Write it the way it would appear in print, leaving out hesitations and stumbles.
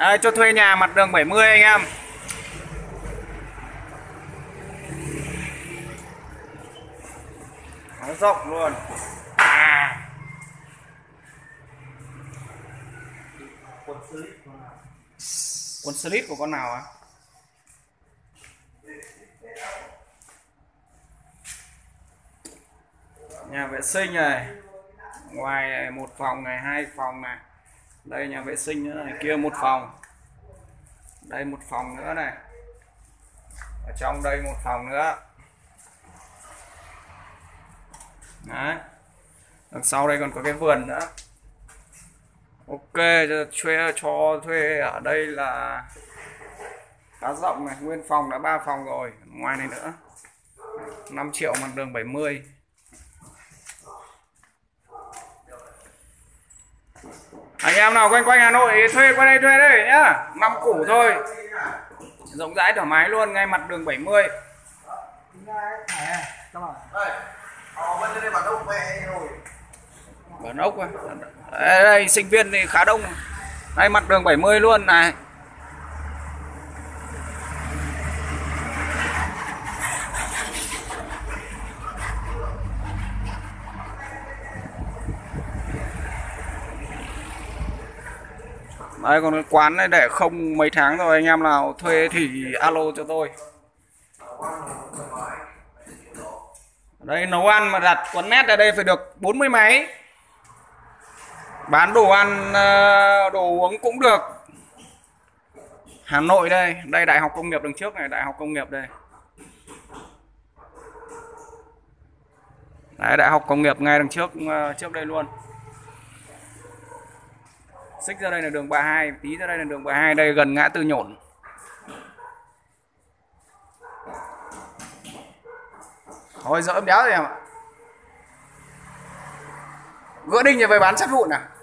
Đây, cho thuê nhà mặt đường 70 anh em. Nó rộng luôn. Quần slip của con nào á? Nhà vệ sinh này, ngoài này, một phòng này, hai phòng này, đây nhà vệ sinh nữa này, kia một phòng, đây một phòng nữa này, ở trong đây một phòng nữa. Đấy, đằng sau đây còn có cái vườn nữa. Ok, cho thuê ở đây là khá rộng này, nguyên phòng đã 3 phòng rồi, ngoài này nữa 5 triệu mặt đường 70. Anh em nào quanh quanh Hà Nội thuê qua đây thuê đấy nhá, 5 củ thôi, rộng rãi thoải mái luôn, ngay mặt đường 70. Bản ốc à. Đây sinh viên thì khá đông, đây mặt đường 70 luôn này. Đây còn cái quán này để không mấy tháng rồi, anh em nào thuê thì alo cho tôi. Đây nấu ăn mà đặt quán nét ở đây phải được 40 máy. Bán đồ ăn, đồ uống cũng được. Hà Nội đây, đây Đại học Công nghiệp đằng trước này, Đại học Công nghiệp đây. Đấy, Đại học Công nghiệp ngay đằng trước, trước đây luôn. Xích ra đây là đường 32, tí ra đây là đường 32, đây gần ngã tư Nhổn. Thôi dỡ đéo rồi em ạ. Gỡ đinh thì về bán sắt vụn à?